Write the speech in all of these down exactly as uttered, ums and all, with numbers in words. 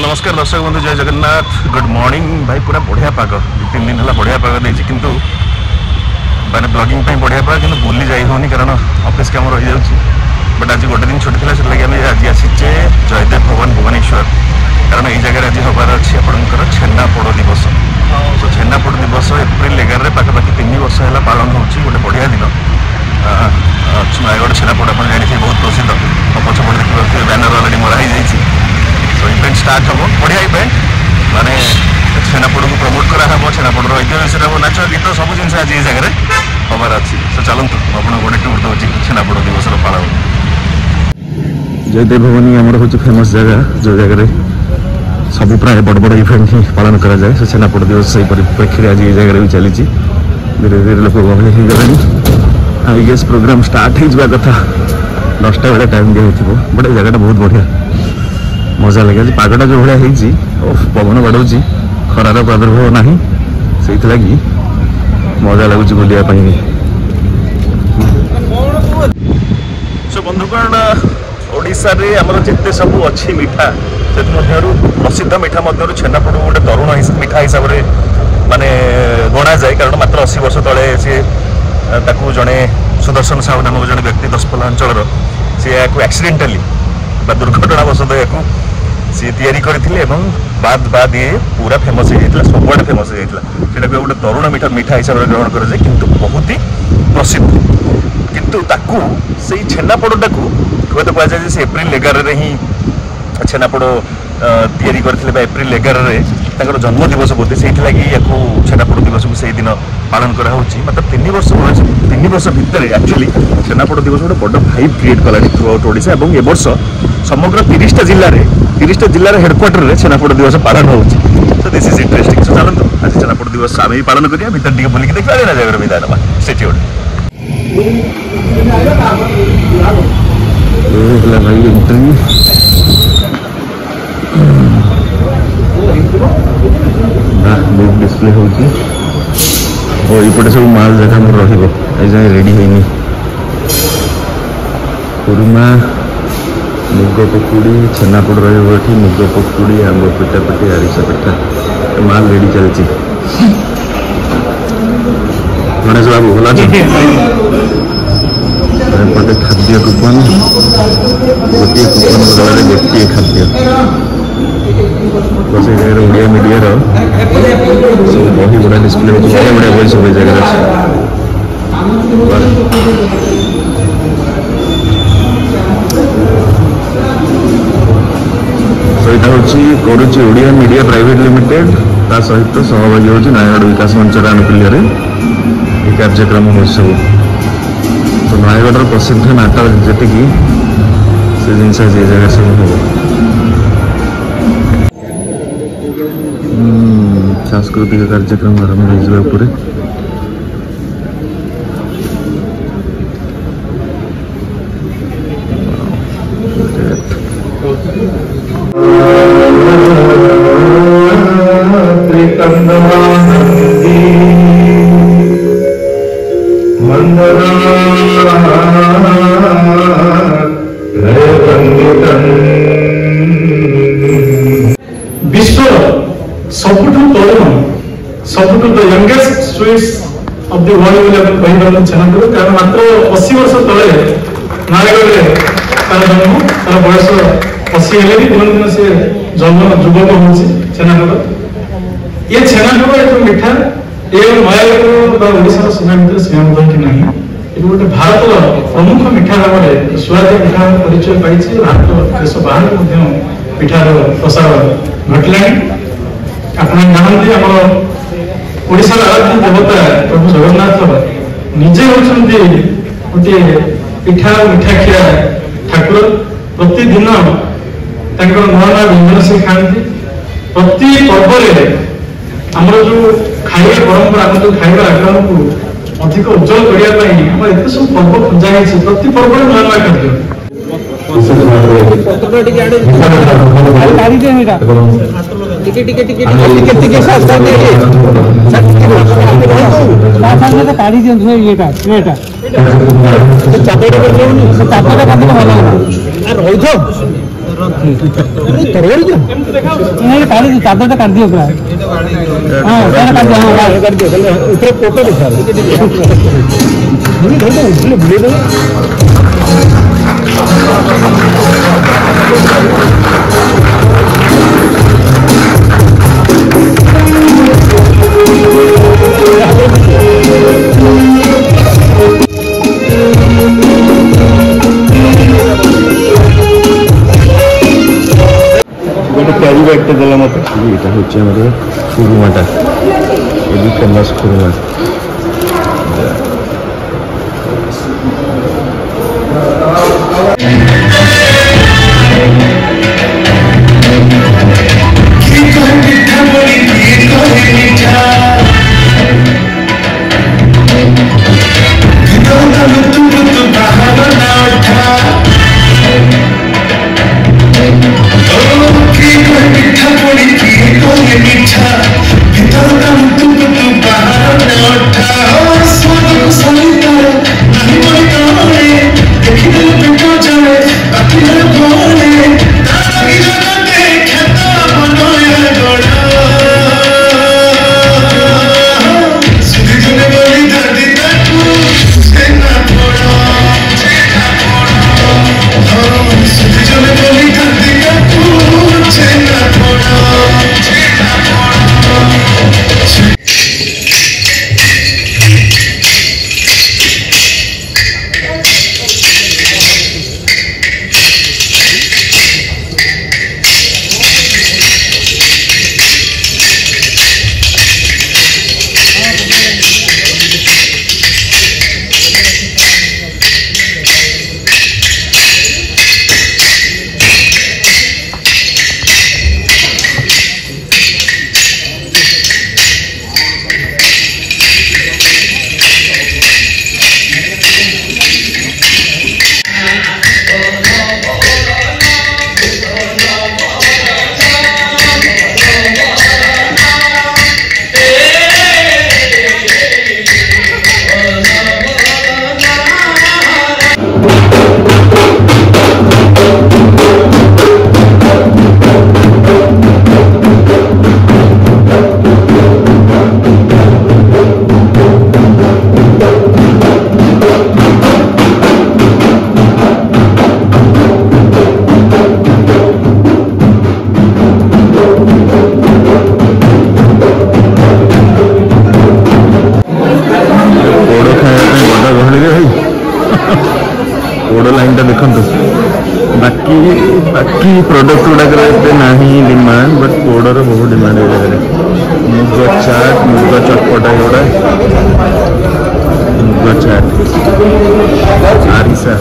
नमस्कार दर्शक बंधु जय जगन्नाथ गुड मॉर्निंग भाई पूरा बढ़िया पाग दु तीन दिन है बढ़िया पाग देती किंतु मैंने ब्लॉगिंग बढ़िया पाग कि बुली जाई होनी कारण ऑफिस काम रही जाऊँगी बट आज गोटे दिन छुट्टी थी से आम आज आसीचे जयदेव भवन भुवनेश्वर कारण ये जगह आज हबार अच्छी आपंकर छेनापोड़ दिवस तो छेनापोड़ दिवस एप्रिल एगार पाखापाखि तीन वर्ष है पालन होती गोटे बढ़िया दिन नयगढ़ छेनापोड़ आप जानी बहुत प्रसिद्ध पछपटे देखिए बैनर अलरेडी मराई जाइए तो इवेंट स्टार्ट हम बढ़िया इवेंट माने छेनापोड़ को प्रमोट कराब छेनापोड़ ऐतिह्य विषय नाच गीत सब जिन आज ये जगह हबार अच्छी तो चलतु आप गोटे टूर दूसरी छेनापोड़ दिवस पालन जयदेव भवन ही आमर हूँ फेमस जगह जो जगह सब प्राय बड़ बड़ इवेंट ही पालन करा जाए से छेनापोड़ दिवस से परिप्रेक्षी आज ये जगह भी चली धीरे धीरे लोक गहली हो गले आई गेस प्रोग्राम स्टार्ट हो कथा दसटा बेले टाइम दिखाई बट जगह बहुत बढ़िया मजा लगे पागटा जो भाया पवन बाड़े खरार प्रादुर्भाव ना से मजा लगुच बुलायापी सो बंधुगण ओडिशा रे आमर जिते सब अच्छी मिठा से प्रसिद्ध मिठा मध्य छेनापोड़ गोटे तरुण मिठा हिसाब से माने गणा जाए कारण मात्र अशी वर्ष तले सी जड़े सुदर्शन साहू नामक जड़े व्यक्ति दसपल्ला अंचल सी एक्सीडेंटाली दुर्घटनावशत या सी तैयारी करथिले एवं बाद बाद ये पूरा फेमस हो जाता सबुआड़े फेमस हो जाता गोटे तरुण मिठा मिठा हिसाब से ग्रहण कराए किंतु बहुत ही प्रसिद्ध किंतु ताकू से छेनापोड़ा को हूँ तो कहुए से एप्रिल एगार ही छेनापोड़ तैयारी करथिले एप्रिल एगार तांकर जन्म दिवस बोधे से या छेनापोड़ दिवस को से दिन पालन करा मात्र तीन वर्ष तीन वर्ष भितर एक्चुअली छेनापोड़ दिवस गोटे बड़ भाइब क्रिएट कला थ्रू आउट ओडिशा और ये वर्ष समग्र तीस जिले में तीस जिले हेडक्वार्टर में छेनापोड़ दिवस पालन हो दिस इज इंटरेस्टिंग सो चलते आज छेनापोड़ दिवस आम ही पालन करिया भीतर टी बुलिक देखा ना जगह विदा ना स्टे बुक डिस्प्ले होती और ये सब माल जगह मोर रही रेडी होनी कुरुमा मुग पकुड़ी छेनापोड़ रही मुग पकुड़ी आंब पिटा पिटी आरिसा पिठा माल रेडी चलती गणेश बाबू भल पटे खाद्य कूपन गोटे कूपन बदल गोटे खाद्य तो से जगह ओडिया मीडिया सब बही गुड़ा डिस्प्ले होती बढ़िया बढ़िया बही सब जगह तो यहाँ हूँ करुच्ची ओडिया मीडिया प्राइवेट लिमिटेड ता सहित सहभागी होची नयगढ़ विकास मंचर आनुकूल्य ये कार्यक्रम हो सब तो नयगढ़ प्रसिद्ध नाटक जी से जिन ये जगह सब हो सांस्कृतिक कार्यक्रम आरंभ हो विश्व सबुठु तरुण सबुठु the youngest sweets of the world बोली कहि पारन छेनापोड़ कारण मात्र अस्सी वर्ष तले नयगढ़ तार जन्म तार बयस अस्सी हेले भी दिन दिन से जन्म युवक होची छेनापोड़ ये छेनापोड़ जो मिठा ये नयगढ़ ओडिशा सीमा भितर सीमाबद्ध कि नहीं ये गोटे भारत प्रमुख मिठा नाम स्वाद मिठा परिचय पाई भारत देश बाहर मिठार प्रसार घटला आपने जानते आम ओडिशा आराध्य देवता प्रभु जगन्नाथ निजे होती गोटे पिठा मिठा खिया ठाकुर प्रतिदिन नुआ नुआ व्यंजन से खाती प्रति पर्व आमर जो खाଇବା परंपरा आम जो खाଇବା आग्रह को अधिक उज्जवल करने एत सब पर्व खंजा प्रति पर्व नुआ नुआ खाद्य टिके टिके टिके टिके टिके सस्ता दे सामने तो काढ़ी दियंतु येटा येटा चापेटा कर लेउनी चापेटा काटी भलो आ रहि जो चादर काट दियो पूरा हाँ सारा काट दियो हाँ काट दियो खाली ऊपर फोटो दिखा रहे नहीं धर दो इसलिए भूल दो कैरी बैग तो देला मत ये होचे हमर खुरुमाटा ये भी फेमस खुरुमा बाकी बाकी प्रोडक्ट गुड़ाक ना डिमांड बट पोड़र बहुत डिमांड ये जगह मुग चाट मुग चटपटा गुड़ा मुग चाट आरिसा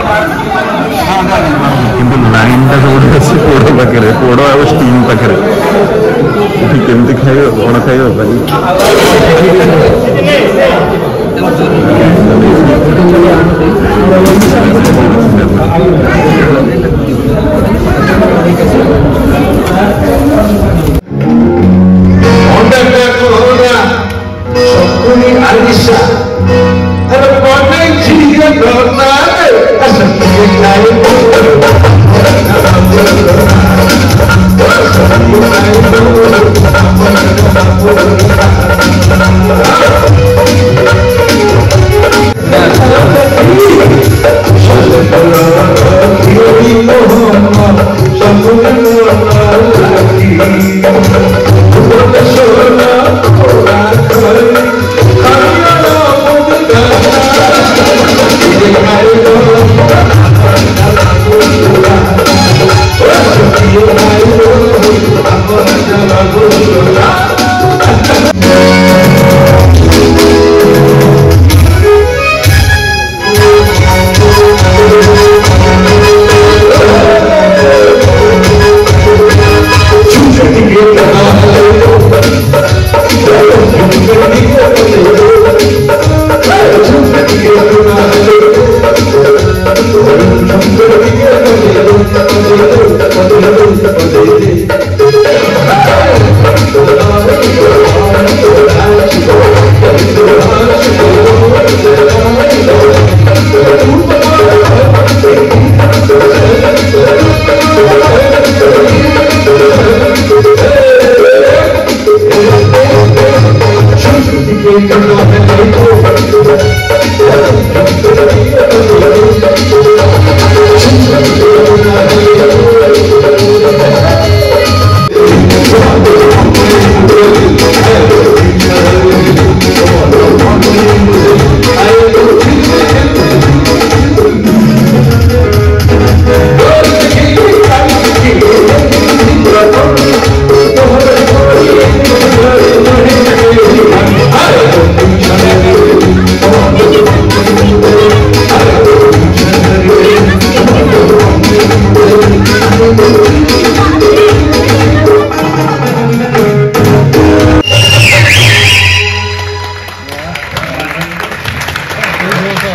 किंतु लाइन टा सब अच्छे पोड़ पाखे पोड़ आ स्टीम पाखे केमती खाइब कौन खाइब भाई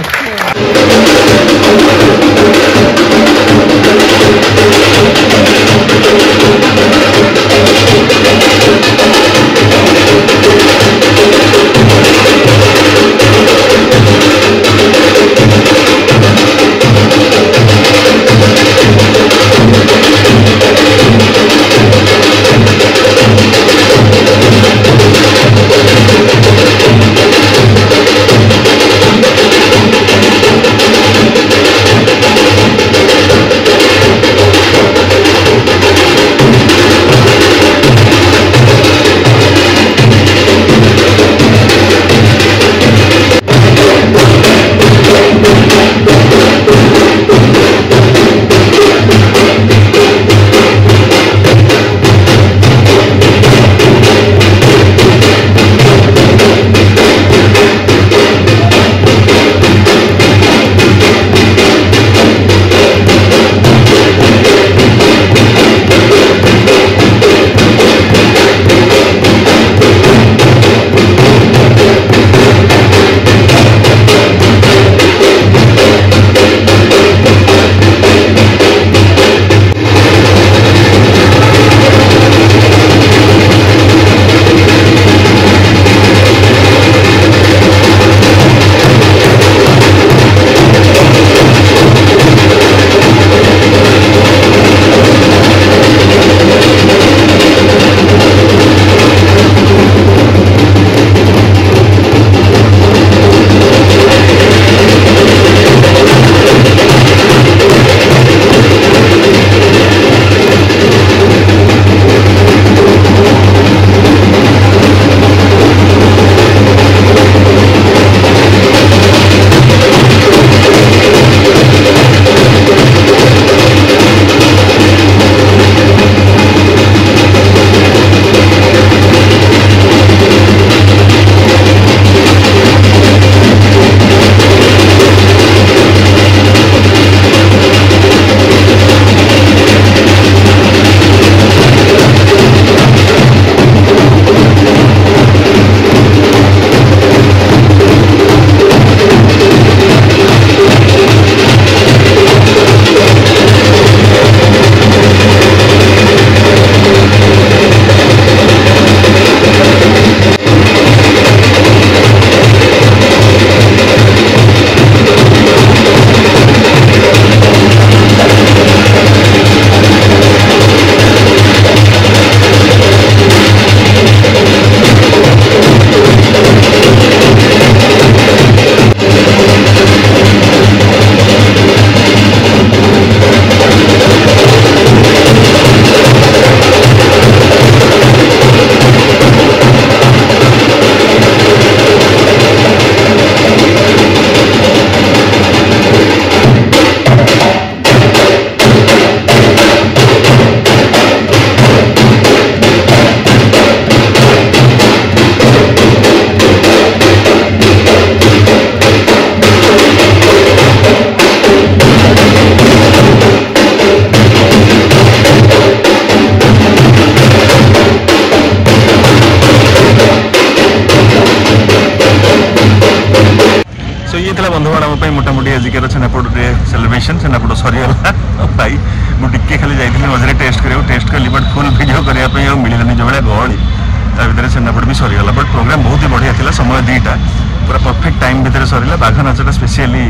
आजिकार छेनापोड़ सेलिब्रेशन छेनापोड़ सरीगला भाई मुझे खाली जाइए मझे टेस्ट कर टेस्ट कली बट फुल भिड करने मिललानी जो भाई गहली ता भर छेनापोड़ भी सरीगला बट प्रोग्राम बहुत ही बढ़िया था समय दुईटा पूरा परफेक्ट टाइम भितर सरला बाघ नाचटा स्पेशली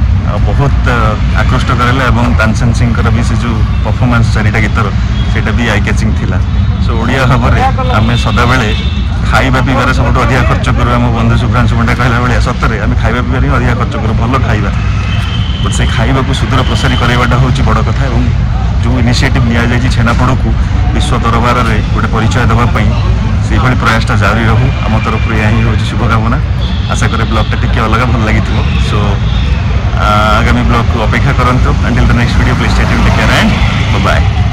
बहुत आकृष्ट कराला तानसेन सिंह भी से जो परफॉर्मेंस चारिटा गीतर से भी आई कैचिंग थिला सो ओडिया भाव में आम सदा बेले खाଇବା ପିଇବାରେ ସବୁଠୁ ଅଧିକା ଖର୍ଚ୍ଚ କରୁ ଆମ ବନ୍ଧୁ ଶୁଭ୍ରାଂଶୁ ପଣ୍ଡା କହିଲା ଭଳିଆ ସତରେ ଆମେ ଖାଇବା ପିଇବାରେ ହିଁ ଅଧିକା ଖର୍ଚ୍ଚ କରୁ ଭଲ ଖାଇବା ବଟ୍ ସେ ଖାଇବାକୁ ସୁଦୂର ପ୍ରସାରୀ କରାଇବାଟା ହେଉଛି ବଡ଼ କଥା ଏବଂ ଯେଉଁ ଇନିସିଏଟିଭ୍ ନିଆଯାଇଛି ଛେନାପୋଡ଼କୁ ବିଶ୍ୱ ଦରବାରରେ ଗୋଟେ ପରିଚୟ ଦେବା ପାଇଁ ସେଇଭଳି ପ୍ରୟାସଟା ଜାରି ରହୁ ଆମ ତରଫରୁ ଏହା ହିଁ ହେଉଛି ଶୁଭକାମନା ଆଶା କରେ ବ୍ଲଗ୍ଟା ଟିକେ ଅଲଗା ଭଲ ଲାଗିଥିବ ସୋ ଆଗାମୀ ବ୍ଲଗ୍କୁ ଅପେକ୍ଷା କରନ୍ତୁ। Until the next video, please stay tuned, take care and bye bye.